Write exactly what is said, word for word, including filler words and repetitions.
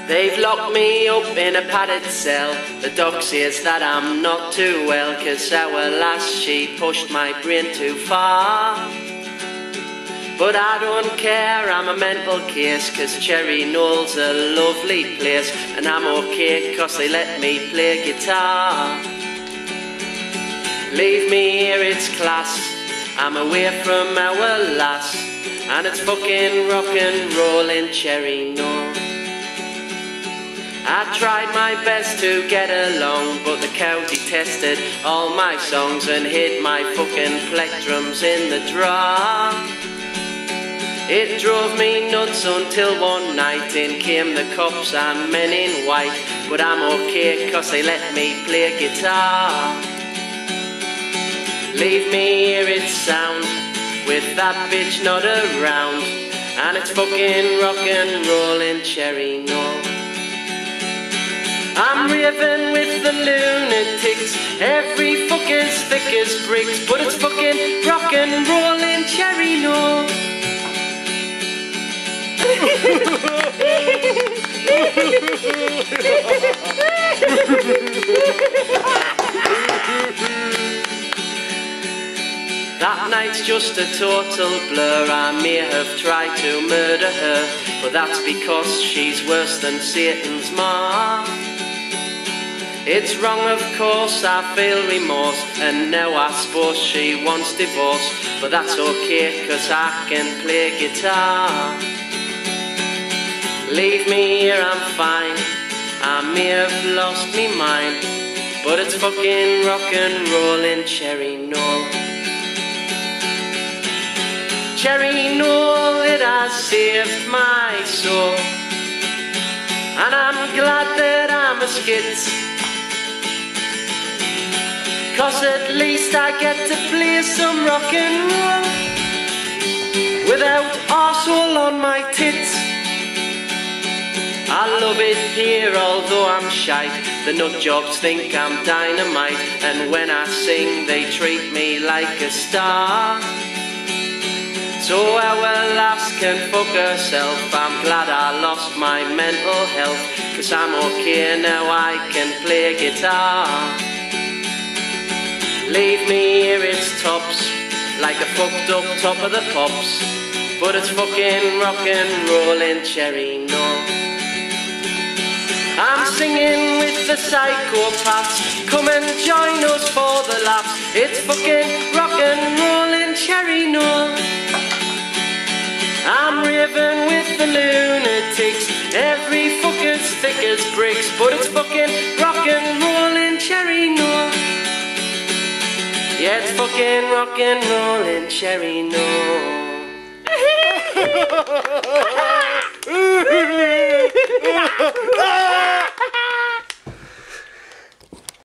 They've locked me up in a padded cell. The doc says that I'm not too well, 'cause our lass, she pushed my brain too far. But I don't care, I'm a mental case, 'cause Cherry Knoll's a lovely place, and I'm okay 'cause they let me play guitar. Leave me here, it's class, I'm away from our lass, and it's fucking rock and roll in Cherry Knoll. I tried my best to get along, but the cow detested all my songs and hid my fucking plectrums in the drawer. It drove me nuts until one night in came the cops and men in white, but I'm okay 'cause they let me play guitar. Leave me here, it's sound, with that bitch not around, and it's fucking rock and roll in Cherry Knoll. I'm raving with the lunatics, every fucker's thick as bricks, but it's fucking rock and roll in Cherry Knoll. That night's just a total blur. I may have tried to murder her, but that's because she's worse than Satan's ma. It's wrong, of course, I feel remorse, and now I suppose she wants divorce, but that's okay 'cause I can play guitar. Leave me here, I'm fine, I may have lost me mind, but it's fucking rock and roll in Cherry Knoll. Cherry Knoll, it has saved my soul, and I'm glad that I'm a skit, 'cause at least I get to play some rock and roll without arsehole on my tits. I love it here, although I'm shite. The nut jobs think I'm dynamite, and when I sing they treat me like a star. So our lass can fuck herself, I'm glad I lost my mental health, 'cause I'm okay now, I can play guitar. Leave me here, it's tops, like a fucked up top of the pops, but it's fucking rock and roll in Cherry Knoll. I'm singing with the psychopaths, come and join us for the laughs. It's fucking rock and roll in Cherry Knoll. I'm raving with the lunatics, every fucker's thick as bricks, but it's fucking rock and roll in Cherry Knoll. Yeah, it's fucking rock and roll in Cherry Knoll.